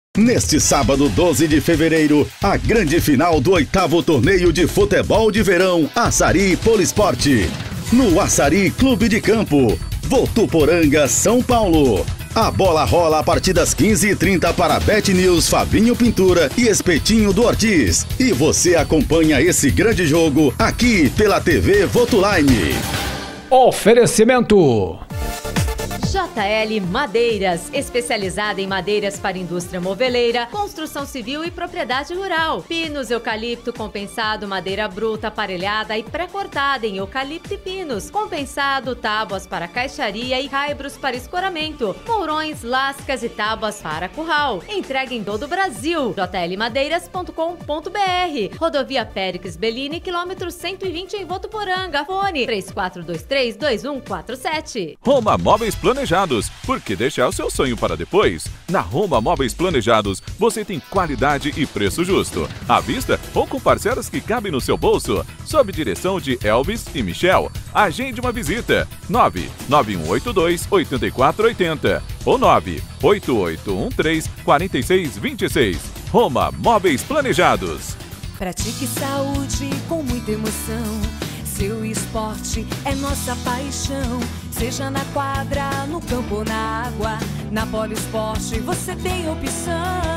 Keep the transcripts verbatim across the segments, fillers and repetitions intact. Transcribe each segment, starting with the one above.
Neste sábado, doze de fevereiro, a grande final do oitavo torneio de futebol de verão Açaí Poliesporte. No Açaí Clube de Campo, Votuporanga, São Paulo. A bola rola a partir das quinze e trinta para Bet News, Fabinho Pintura e Espetinho do Ortiz. E você acompanha esse grande jogo aqui pela T V Votuline. Oferecimento J L Madeiras, especializada em madeiras para indústria moveleira, construção civil e propriedade rural. Pinos, eucalipto compensado, madeira bruta, aparelhada e pré-cortada em eucalipto e pinos. Compensado, tábuas para caixaria e caibros para escoramento. Mourões, lascas e tábuas para curral. Entrega em todo o Brasil. j l madeiras ponto com ponto b r. Rodovia Péricles Bellini, quilômetro cento e vinte em Votuporanga. Fone três quatro dois três, dois um quatro sete. Roma Móveis Planejados. Por que deixar o seu sonho para depois? Na Roma Móveis Planejados, você tem qualidade e preço justo. À vista ou com parcelas que cabem no seu bolso. Sob direção de Elvis e Michel. Agende uma visita. nove nove um oito dois, oito quatro oito zero ou nove oito oito um três, quatro seis dois seis. Roma Móveis Planejados. Pratique saúde com muita emoção. Seu esporte é nossa paixão. Seja na quadra, no campo ou na água, na Poliesporte você tem opção.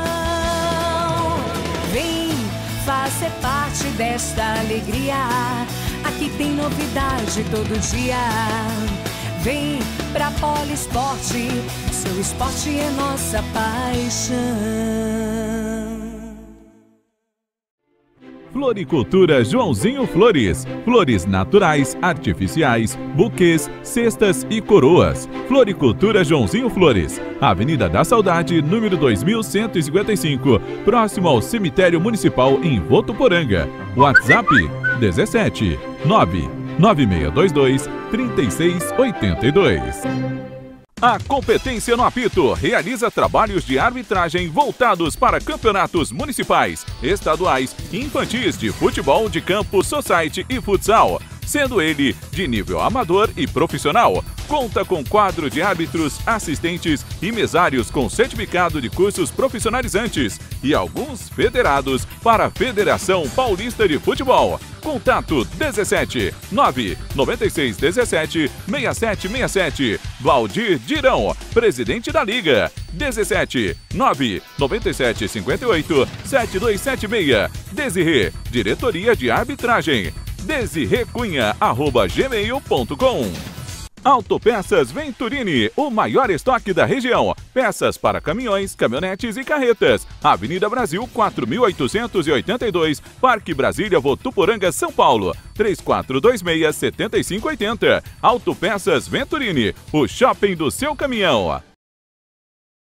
Vem, faça parte desta alegria. Aqui tem novidade todo dia. Vem pra Poliesporte, seu esporte é nossa paixão. Floricultura Joãozinho Flores. Flores naturais, artificiais, buquês, cestas e coroas. Floricultura Joãozinho Flores. Avenida da Saudade, número dois mil cento e cinquenta e cinco, próximo ao Cemitério Municipal em Votuporanga. WhatsApp dezessete, nove nove seis dois dois, três seis oito dois. A Competência no Apito realiza trabalhos de arbitragem voltados para campeonatos municipais, estaduais e infantis de futebol de campo, society e futsal, sendo ele de nível amador e profissional. Conta com quadro de árbitros, assistentes e mesários com certificado de cursos profissionalizantes e alguns federados para a Federação Paulista de Futebol. Contato dezessete, nove nove seis um sete, seis sete seis sete. Valdir Dirão, presidente da Liga. dezessete, nove nove sete cinco oito, sete dois sete seis. Desirê, diretoria de arbitragem. desirê cunha arroba gmail ponto com. Autopeças Venturini, o maior estoque da região. Peças para caminhões, caminhonetes e carretas. Avenida Brasil quatro mil oitocentos e oitenta e dois, Parque Brasília, Votuporanga, São Paulo. três quatro dois seis, sete cinco oito zero. Autopeças Venturini, o shopping do seu caminhão.